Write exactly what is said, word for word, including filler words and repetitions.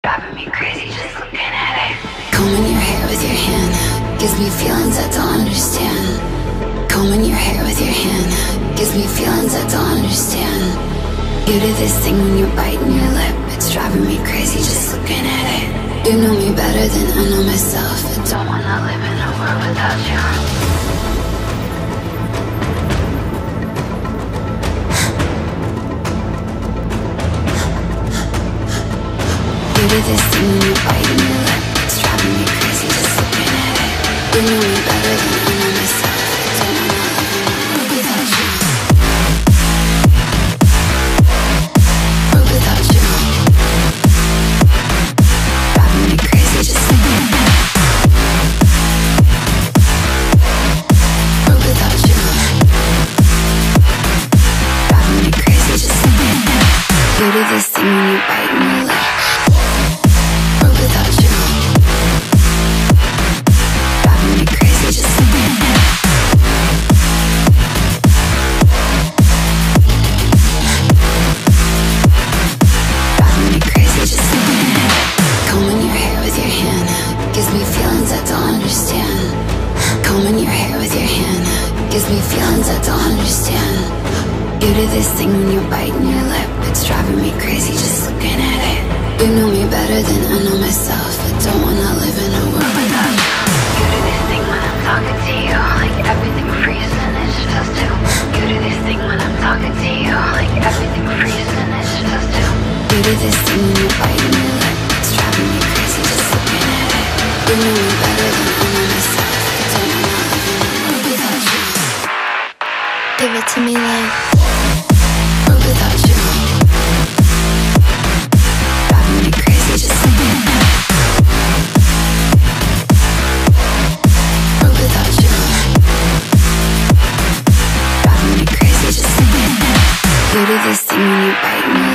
Driving me crazy just looking at it. Combing your hair with your hand gives me feelings I don't understand. Combing your hair with your hand gives me feelings I don't understand. You do this thing when you're biting your lip. It's driving me crazy just looking at it. You know me better than I know myself. I don't wanna live in a world without you. You do this thing when you're biting your lip. It's driving me crazy just looking at it. You know me better than I know myself. I don't wanna live in a world without you. World without you. Driving me crazy just looking at it. World without you. Driving me crazy just looking at it. You do this thing when you're biting your lip. Without you, driving me crazy just looking at it. Driving me crazy just looking at it. Combing your hair with your hand gives me feelings I don't understand. Combing your hair with your hand gives me feelings I don't understand. You do this thing when you're biting your lip. It's driving me crazy just looking at it. You know me better than I know myself. I don't wanna live in a world without you. You do this thing when I'm talking to you, like everything freezes and it's just us two. You do this thing when I'm talking to you, like everything freezes and it's just us two. You do this thing when you're biting your lip. It's driving me crazy just looking at it. You know me better than I know myself. I don't wanna live in a world without you. Give it to me like world without you. Driving me crazy just looking at it. World without you. Driving me crazy just looking at it. You do this thing when you're biting your lip.